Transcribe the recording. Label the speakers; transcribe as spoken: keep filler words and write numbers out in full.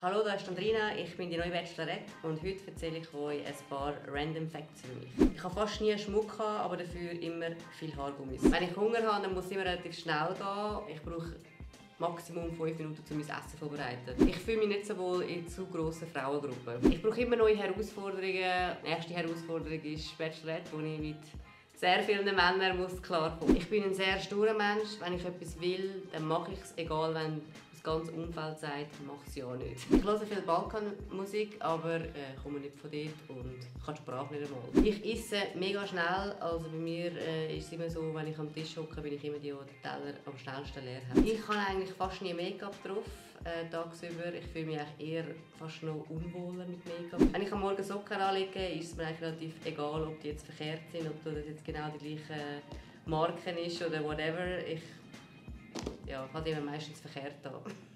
Speaker 1: Hallo, da ist Andrina, ich bin die neue Bachelorette und heute erzähle ich euch ein paar Random Facts über mich. Ich habe fast nie Schmuck, aber dafür immer viel Haargummis. Wenn ich Hunger habe, dann muss es immer relativ schnell gehen. Ich brauche Maximum fünf Minuten, um mein Essen vorzubereiten. Ich fühle mich nicht so wohl in zu grossen Frauengruppen. Ich brauche immer neue Herausforderungen. Die nächste Herausforderung ist Bachelorette, wo ich mit sehr vielen Männern muss klarkommen. Ich bin ein sehr sturer Mensch. Wenn ich etwas will, dann mache ich es, egal wenn das ganze Umfeld sagt, mache ich es ja nicht. Ich höre viel Balkanmusik, aber äh, komme nicht von dort und kann die Sprache nicht einmal. Ich esse mega schnell, also bei mir äh, ist es immer so, wenn ich am Tisch hocke, bin ich immer die, die den Teller am schnellsten leer hat. Ich habe eigentlich fast nie Make-up drauf, äh, tagsüber. Ich fühle mich eigentlich eher fast noch unwohler mit Make-up. Wenn ich am Morgen Socken anlege, ist es mir eigentlich relativ egal, ob die jetzt verkehrt sind, ob das jetzt genau die gleiche Marke ist oder whatever. Ich Ja, ich habe immer meistens verkehrt da.